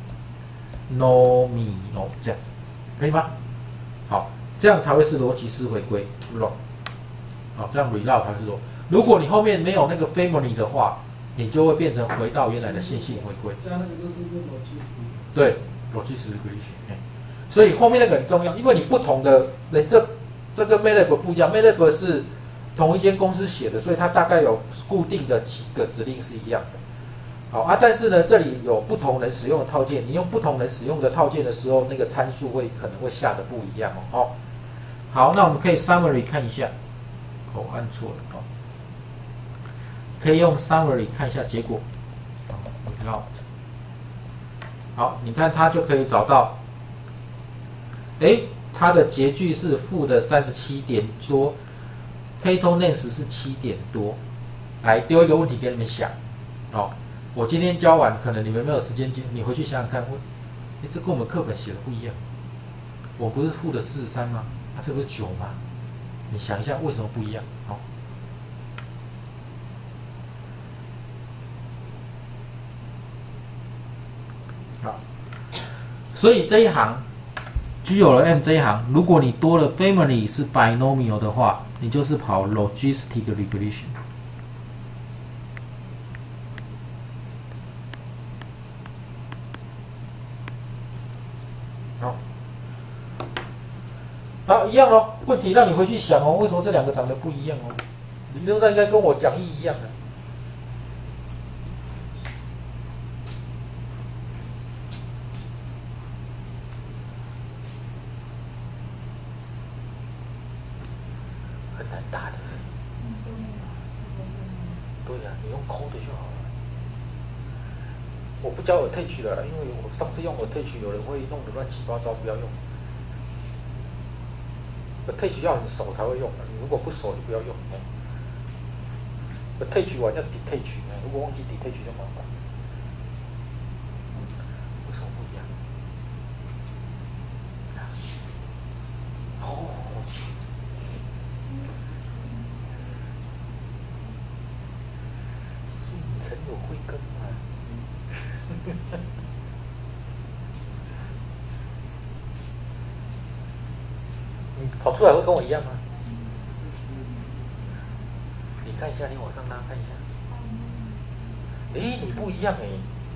A: 这样可以吗？好，这样才会是逻辑式回归 ，reload。好，这样 reload 才是说，如果你后面没有那个 family 的话，你就会变成回到原来的线性回归。
B: 加那个就是用逻辑式。
A: 对，逻辑式回归。所以后面那个很重要，因为你不同的，你这这跟 MATLAB 不一样 ，MATLAB 是同一间公司写的，所以它大概有固定的几个指令是一样的。好啊，但是呢，这里有不同人使用的套件，你用不同人使用的套件的时候，那个参数会可能会下的不一样哦。哦好，那我们可以 summary 看一下，哦，按错了哦，可以用 summary 看一下结果。好，好，你看它就可以找到，哎，它的截距是负的三十七点多。petal names 是七点多，来丢一个问题给你们想，哦，我今天教完，可能你们没有时间，你回去想想看，哎，这跟我们课本写的不一样，我不是负的四十三吗？啊，这不是九吗？你想一下为什么不一样？好、哦，好，所以这一行 G 有了 M 这一行，如果你多了 family 是 binomial 的话，你就是跑 Logistic Regression。好，好，一样哦。问题让你回去想哦，为什么这两个长得不一样哦？理论上应该跟我讲义一样的。很难打的。对呀、啊，你用抠的就好了。我不教attach了，因为我上次用attach，有人会弄得乱七八糟，不要用。attach 要很熟才会用的，你如果不熟就不要用。attach 完要 detach， 如果忘记 detach 就麻烦。为什么不一样？哦。很有慧根啊！你跑出来会跟我一样吗？你看一下，你往上拉看一下。诶，你不一样诶。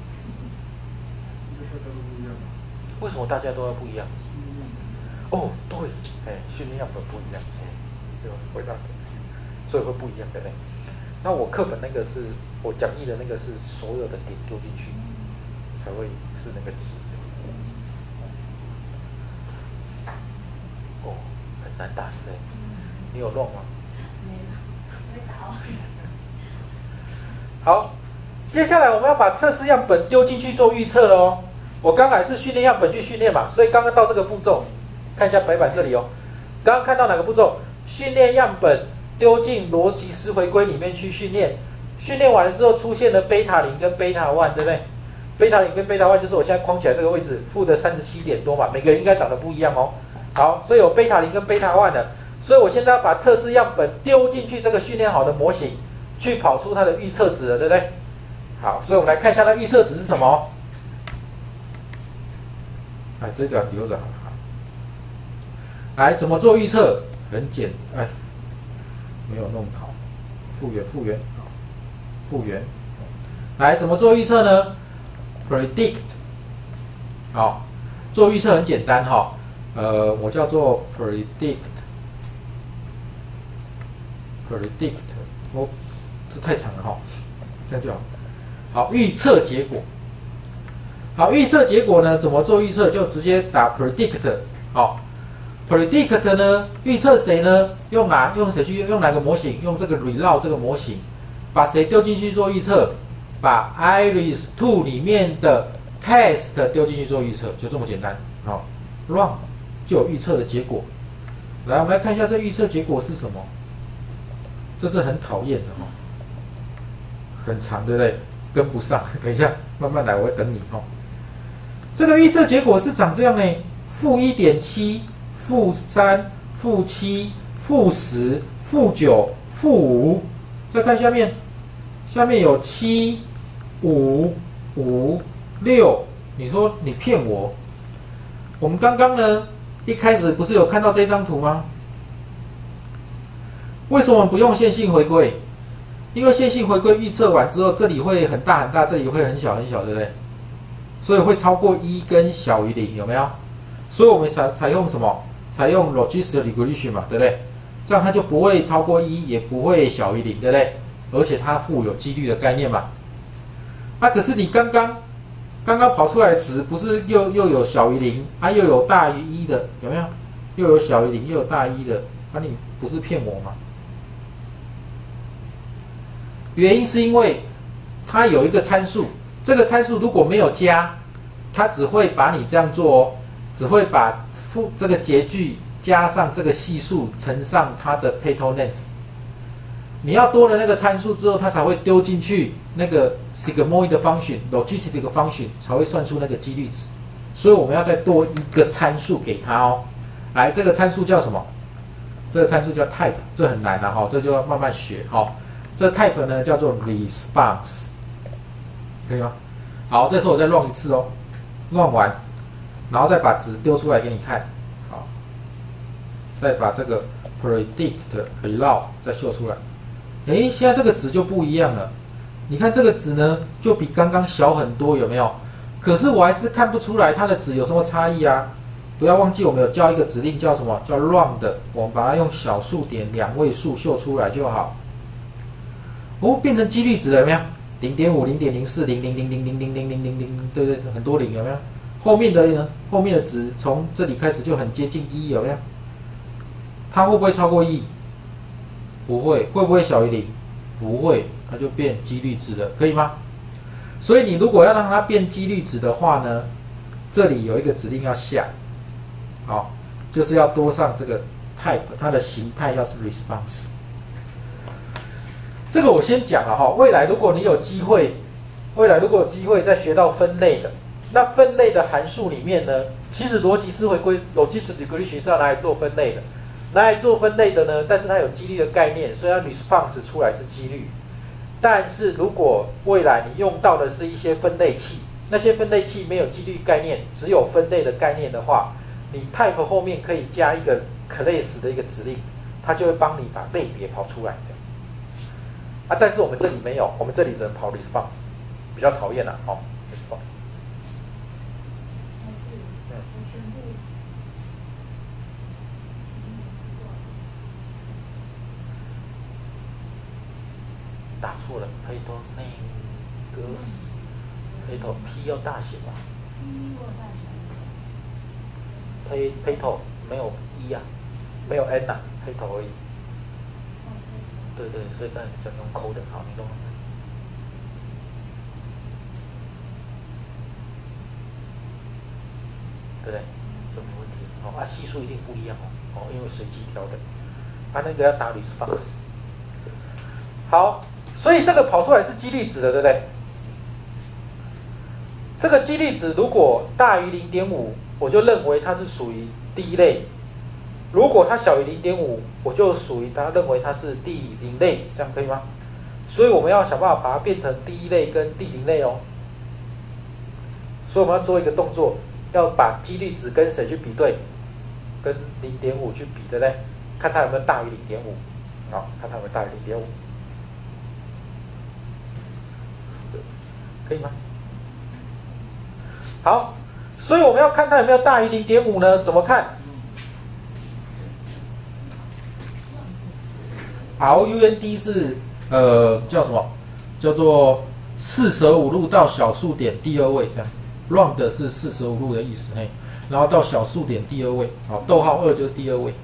A: 为什么大家都要不一样？哦，对，哎，训练样本不一样，哎，对吧？会让，所以会不一样的嘞。那我课本那个是我讲义的那个是所有的点丢进去才会是那个值。哦，很难打对，你有弄吗？
C: 没有，会打哦。
A: 好，接下来我们要把测试样本丢进去做预测了哦。我刚才是训练样本去训练嘛，所以刚刚到这个步骤，看一下白板这里哦。刚刚看到哪个步骤？训练样本。丢进逻辑式回归里面去训练，训练完了之后出现了贝塔零跟贝塔一，对不对？ 贝塔零跟贝塔一就是我现在框起来这个位置，负的三十七点多嘛，每个人应该长得不一样哦。好，所以有贝塔零跟贝塔一的，所以我现在要把测试样本丢进去这个训练好的模型，去跑出它的预测值了，对不对？好，所以我们来看一下它预测值是什么。哎，这个留着好了。来，怎么做预测？很简，哎，没有弄好，复原复原，复原。来，怎么做预测呢 ？Predict， 好，做预测很简单哈。呃，我叫做 predict，predict， 哦，这太长了哈，这样就好。好，预测结果。好，预测结果呢？怎么做预测？就直接打 predict， 好 ，predict 呢？预测谁呢？用哪？用谁去？用哪个模型？用这个 result 这个模型，把谁丢进去做预测？把 iris 二 里面的 test 丢进去做预测，就这么简单。好 ，run 就有预测的结果。来，我们来看一下这预测结果是什么。这是很讨厌的哈，很长，对不对？跟不上，等一下，慢慢来，我会等你哈。这个预测结果是长这样呢：负一点七、负三、负七、负十、负九、负五。再看下面，下面有七、五、五、六。你说你骗我？我们刚刚呢，一开始不是有看到这张图吗？为什么我们不用线性回归？因为线性回归预测完之后，这里会很大很大，这里会很小很小，对不对？所以会超过一跟小于零，有没有？所以我们采采用什么？采用 Logistic Regression 嘛，对不对？这样它就不会超过一，也不会小于零，对不对？而且它富有几率的概念嘛。啊，可是你刚刚刚刚跑出来的值不是又又有小于零，啊又有大于一的，有没有？又有小于零，又有大于一的，那、啊、你不是骗我吗？原因是因为它有一个参数，这个参数如果没有加，它只会把你这样做哦，只会把负这个截距加上这个系数乘上它的 petal length。你要多了那个参数之后，它才会丢进去那个 sigmoid function、logistic function 才会算出那个几率值。所以我们要再多一个参数给它哦。来，这个参数叫什么？这个参数叫 type， 这很难啊哈，这就要慢慢学哈。这 type 呢叫做 response， 可以吗？好，这时候我再 run 一次哦 ，run 完，然后再把值丢出来给你看，好，再把这个 predict result 再秀出来，诶，现在这个值就不一样了，你看这个值呢就比刚刚小很多，有没有？可是我还是看不出来它的值有什么差异啊！不要忘记我们有教一个指令叫什么？叫 run 的，我们把它用小数点两位数秀出来就好。哦，变成几率值了，有没有？零点五、零点零四、零零零零零零零零零零，对不对？很多零，有没有？后面的呢？后面的值从这里开始就很接近一，有没有？它会不会超过一？不会。会不会小于零？不会，它就变几率值了，可以吗？所以你如果要让它变几率值的话呢，这里有一个指令要下，好，就是要多上这个 type， 它的形态要是 response。这个我先讲了哈，未来如果你有机会，未来如果有机会再学到分类的，那分类的函数里面呢，其实逻辑是会归 Logistic Regression 是要拿来做分类的，拿来做分类的呢，但是它有几率的概念，所以它 response 出来是几率。但是如果未来你用到的是一些分类器，那些分类器没有几率概念，只有分类的概念的话，你 type 后面可以加一个 class 的一个指令，它就会帮你把类别跑出来的。啊，但是我们这里没有，我们这里只能跑 response， 比较讨厌啦，哦 ，response。嗯。打错了 ，petal 那个 petal p 要大写吧 ？p petal 没有一啊，没有 n 啊 ，petal 而已。对对，所以刚才讲用抠的，好，你懂吗？对不对？就没问题。哦，啊，系数一定不一样哦，哦，因为随机调的。啊，那个要打 response。好，所以这个跑出来是几率值的，对不对？ 这个几率值如果大于 零点五， 我就认为它是属于第一类；如果它小于 零点五， 我就属于它认为它是第零类，这样可以吗？所以我们要想办法把它变成第一类跟第零类哦。所以我们要做一个动作，要把几率值跟谁去比对？跟 零点五 去比，对不对？看它有没有大于 零点五， 好，看它有没有大于 零点五， 可以吗？好，所以我们要看它有没有大于 零点五 呢？怎么看 ？R U N D 是呃叫什么？叫做四舍五入到小数点第二位，这样 round 是四舍五入的意思，嘿，然后到小数点第二位，好，逗号二就是第二位。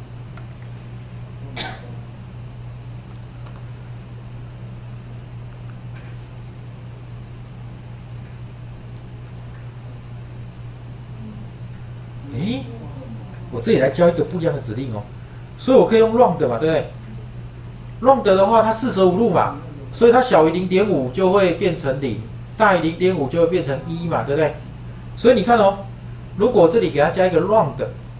A: 诶，我这里来教一个不一样的指令哦，所以我可以用 round 嘛，对不对 ？round 的话，它四舍五入嘛，所以它小于 零点五 就会变成零，大于 零点五 就会变成一嘛，对不对？所以你看哦，如果这里给它加一个 round，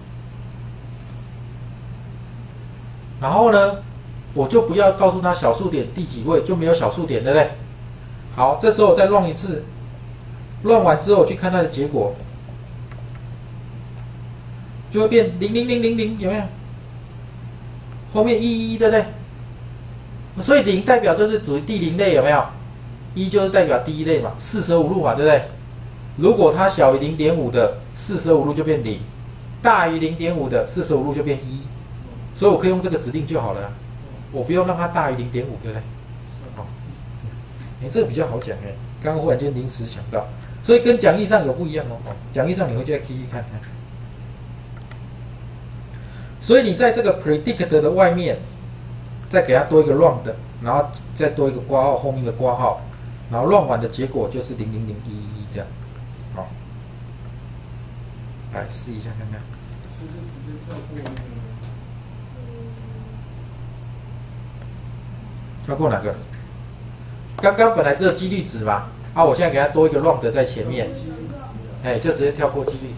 A: 然后呢，我就不要告诉它小数点第几位，就没有小数点，对不对？好，这时候我再 run 一次， run 完之后我去看它的结果。就会变零零零零零，有没有？后面一一，对不对？所以零代表就是属于第零类，有没有？一就是代表第一类嘛，四舍五入嘛，对不对？如果它小于 零点五 的，四舍五入就变零；大于 零点五 的，四舍五入就变一。所以我可以用这个指令就好了，我不用让它大于 零点五，对不对？好，哎，这个比较好讲哎，刚刚忽然间临时想到，所以跟讲义上有不一样哦。讲义上你回去再记忆看看。所以你在这个 predict 的外面，再给它多一个 round， 然后再多一个括号后面的括号，然后 round 完的结果就是零零零一一这样，好，来试一下看看。
B: 所以就直接跳过那个，
A: 跳过哪个？刚刚本来只有几率值嘛，啊，我现在给它多一个 round 在前面，哎，就直接跳过几率值。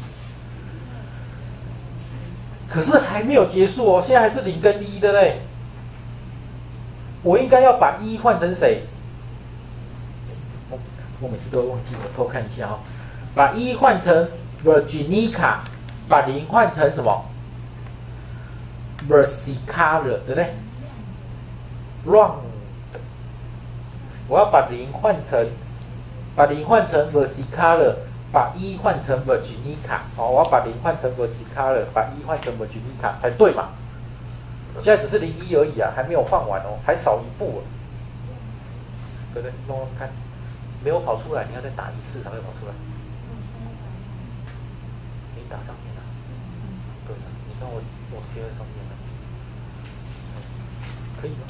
A: 可是还没有结束哦，现在还是零跟一，对不对？我应该要把一换成谁？我我每次都会忘记，我偷看一下哈、哦。把一换成 Virginica， 把零换成什么 ？Versicolor， 对不对 ？Round， 我要把零换成，把零换成 Versicolor。把一换成 Virginica， 哦，我要把零换成 Versicolor， 把一换成 Virginica 才对嘛？现在只是零一而已啊，还没有换完哦，还少一步了，对不对？弄弄看，没有跑出来，你要再打一次才会跑出来。你打上面了，对的，你看我我贴在上面了，可以吗？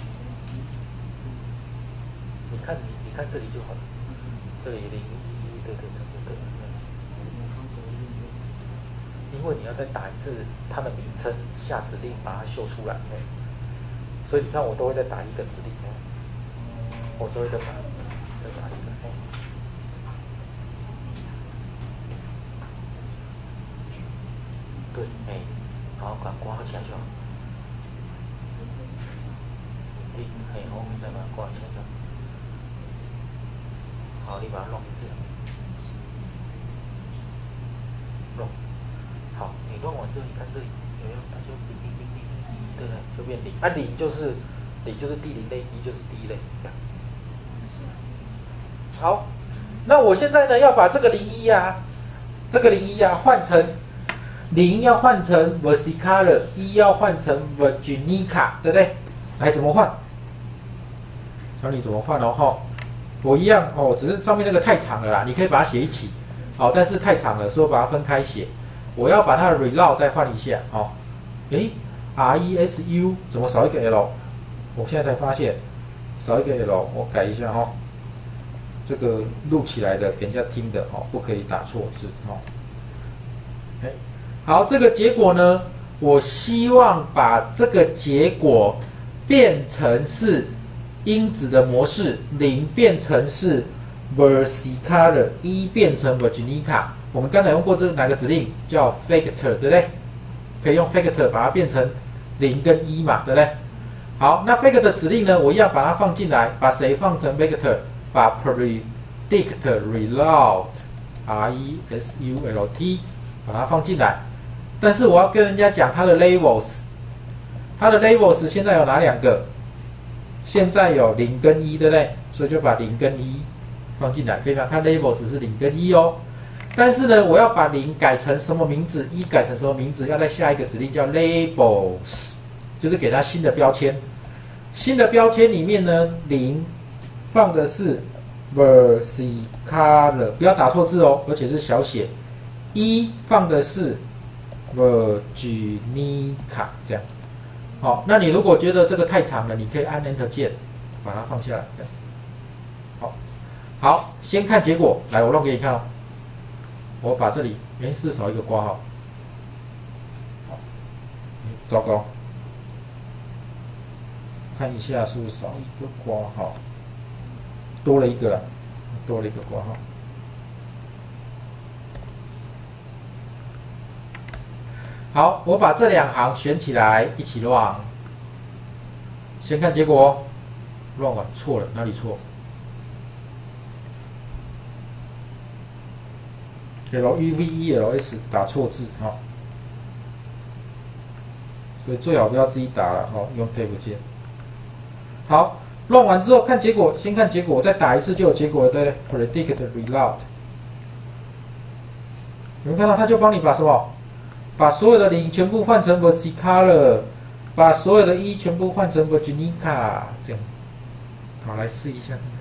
A: 你看你你看这里就好了，这里零一，对对对对对。因为你要再打一次它的名称下指令把它秀出来，所以你看我都会再打一个指令，我都会再打再打一个，对，哎，好，把它挂起来就好，你哎后面再把它挂起来就好，好，你把它弄一次，弄。好，你弄完之后，你看这里有没有？它就零零零零一，对不对？就变零。啊，零就是零就是第零类，一就是第一类，这样。好，那我现在呢要把这个零一啊，这个零一啊换成零要换成 Versicolor， 一要换成 Virginica， 对不对？来怎么换？教你怎么换哦，哈。我一样哦，只是上面那个太长了啦，你可以把它写一起，好，但是太长了，所以我把它分开写。我要把它的 reload 再换一下哦，诶 ，R E S U 怎么少一个 L？ 我现在才发现少一个 L， 我改一下哈、哦，这个录起来的给人家听的哦，不可以打错字哦。诶，好，这个结果呢，我希望把这个结果变成是因子的模式，零变成是 versicolor 一变成 Virginica， 我们刚才用过这哪个指令叫 factor， 对不对？可以用 factor 把它变成零跟一嘛，对不对？好，那 factor 指令呢，我一样把它放进来，把谁放成 vector？ 把 predict result r e s u l t 把它放进来。但是我要跟人家讲它的 labels， 它的 labels 现在有哪两个？现在有零跟一，对不对？所以就把零跟一放进来，可以吗？它 labels 是零跟一哦。但是呢，我要把零改成什么名字，一改成什么名字，要在下一个指令叫 labels， 就是给它新的标签。新的标签里面呢，零放的是 versicolor， 不要打错字哦，而且是小写。一放的是 Virginica， 这样。好，那你如果觉得这个太长了，你可以按 Enter 键把它放下来，这样。好，好，先看结果，来，我弄给你看哦。我把这里，哎，是少一个括号，好，糟糕，看一下是不是少一个括号，多了一个了，多了一个括号。好，我把这两行选起来，一起乱。先看结果哦，乱完错了，哪里错 ？L U V E L S 打错字哈、哦，所以最好不要自己打了哈、哦，用 Tab 键。好，乱完之后看结果，先看结果，再打一次就有结果了，对不对 ？Predict result。你们看到它就帮你把什么？把所有的零全部换成 versicolor， 把所有的一全部换成 Virginica， 这样。好，来试一下看看。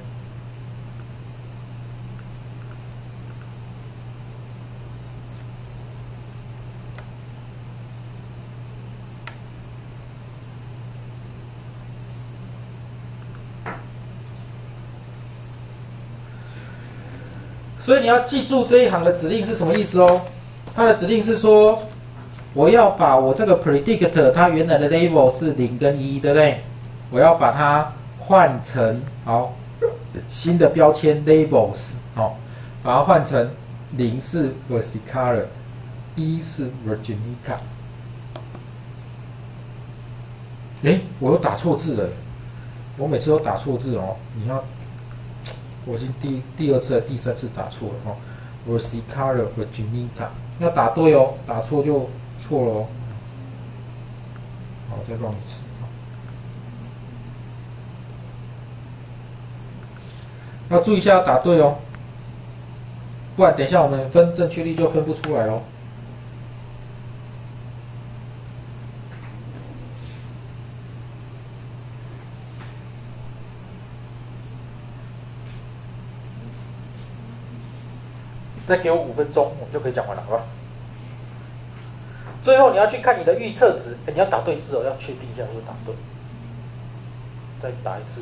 A: 所以你要记住这一行的指令是什么意思哦？它的指令是说，我要把我这个 predict 它原来的 label 是零跟一，对不对？我要把它换成好新的标签 labels， 好，把它换成零是 versicolor， 一是 Virginica。哎，我又打错字了，我每次都打错字哦，你要。我已经第第二次、第三次打错了哈 ，versicolor Virginica 要打对哦，打错就错了哦。好，再乱一次。要注意一下，要打对哦，不然等一下我们分正确率就分不出来哦。再给我五分钟，我们就可以讲完了，好吧？最后你要去看你的预测值，你要打对字哦，要确定一下是不是打对。再打一次，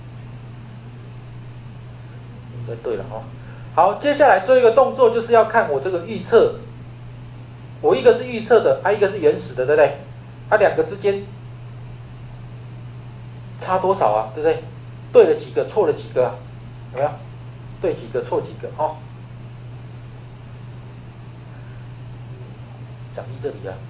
A: 再对了哈。好，接下来做一个动作，就是要看我这个预测。我一个是预测的，啊，一个是原始的，对不对？它两个之间差多少啊？对不对？对了几个，错了几个啊？有没有？对几个，错几个？哈、哦。讲义这里啊，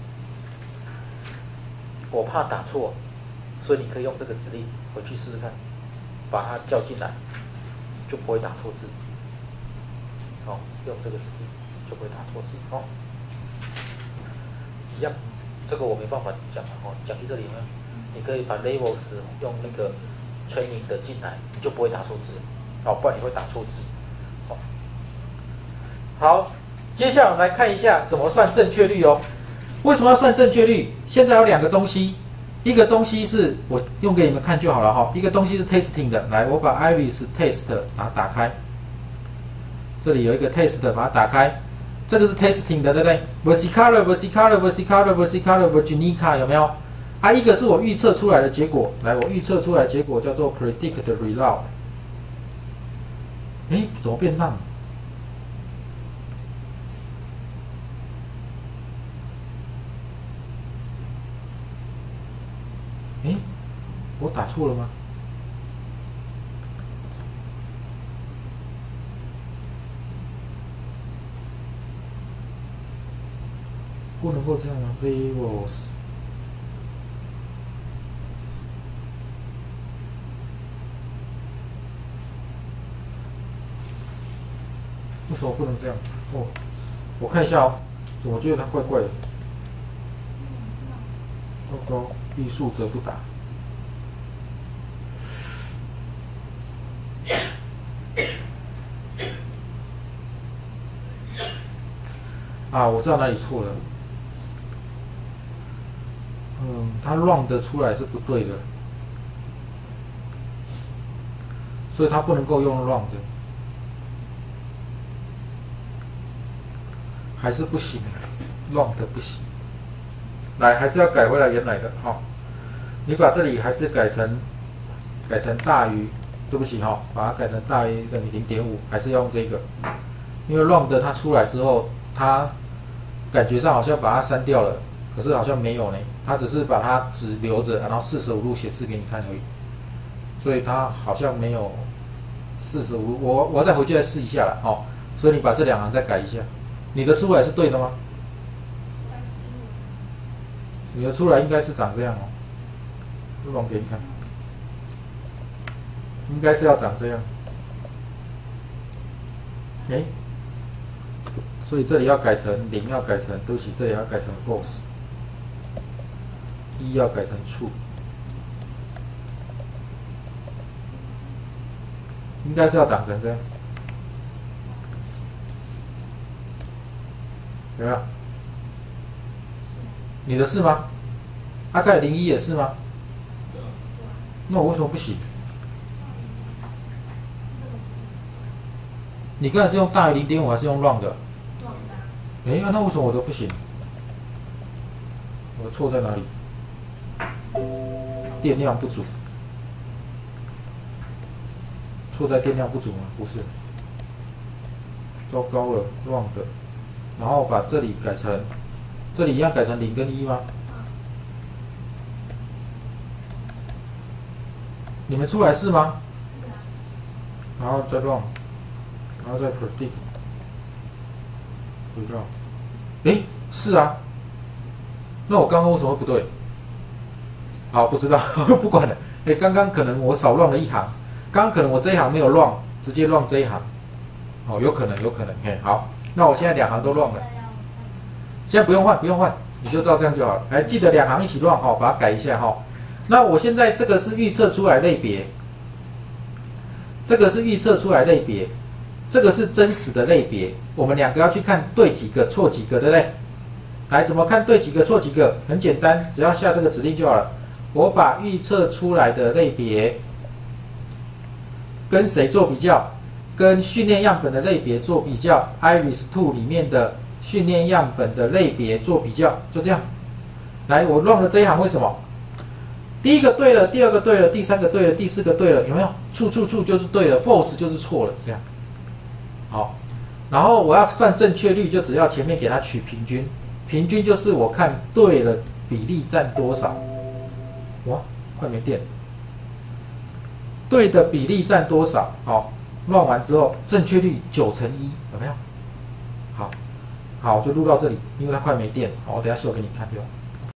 A: 我怕打错，所以你可以用这个指令回去试试看，把它叫进来，就不会打错字。好、哦，用这个指令就不会打错字。哦，一样，这个我没办法讲了。哦，讲义这里呢，你可以把 labels 用那个 training 的进来，你就不会打错字。哦，不然你会打错字。哦，好。接下来我们来看一下怎么算正确率哦。为什么要算正确率？现在有两个东西，一个东西是我用给你们看就好了哈，一个东西是 testing 的。来，我把 iris test 把它打开，这里有一个 test 把它打开，这个是 testing 的，对不对 ？versicolor versicolor versicolor versicolor Virginica 有没有？啊，一个是我预测出来的结果，来，我预测出来的结果叫做 predict result。哎，怎么变烂？哎，我打错了吗？ 不能够这样啊 ？Labels。为什么不能这样？哦，我看一下哦，怎么觉得它怪怪的？糟糕，艺术则不打。啊，我知道哪里错了。嗯，它 run 的出来是不对的，所以它不能够用 run 的。还是不行 ，long 的不行。来，还是要改回来原来的哈、哦。你把这里还是改成改成大于，对不起哈、哦，把它改成大于等于 零点五， 还是要用这个。因为 long 的它出来之后，它感觉上好像把它删掉了，可是好像没有呢，它只是把它只留着，然后四舍五入显示给你看而已。所以它好像没有四舍五入，我我再回去再试一下了哦。所以你把这两行再改一下。你的出来是对的吗？你的出来应该是长这样哦，录放给你看，应该是要长这样。哎，所以这里要改成零，要改成，对不起，这里要改成 false， 一要改成 true， 应该是要长成这样。有没有？你的是吗？大概零一也是吗？那我为什么不行？你刚才是用大于 零点五 还是用 run 的？哎，那为什么我都不行？我的错在哪里？电量不足。错在电量不足吗？不是。糟糕了 ，run 的。然后把这里改成，这里一样改成零跟一吗？你们出来是吗？然后再 run， 然后再 predict， 回到，诶，是啊。那我刚刚为什么不对？好，不知道，不管了。诶，刚刚可能我少 run 了一行，刚刚可能我这一行没有 run， 直接 run 这一行。哦，有可能，有可能。嘿，好。那我现在两行都乱了，现在不用换，不用换，你就照这样就好了。哎，记得两行一起乱哦，把它改一下哈、哦。那我现在这个是预测出来类别，这个是预测出来类别，这个是真实的类别。我们两个要去看对几个错几个，对不对？来，怎么看对几个错几个？很简单，只要下这个指令就好了。我把预测出来的类别跟谁做比较？跟训练样本的类别做比较 ，Iris 二 里面的训练样本的类别做比较，就这样。来，我乱了这一行，为什么？第一个对了，第二个对了，第三个对了，第四个对了，有没有？处处处就是对了 ，false 就是错了，这样。好，然后我要算正确率，就只要前面给它取平均，平均就是我看对了比例占多少。哇，快没电。对的比例占多少？好。乱完之后，正确率九乘一，有没有？好，好，就录到这里，因为它快没电，好，我等一下秀给你看就好。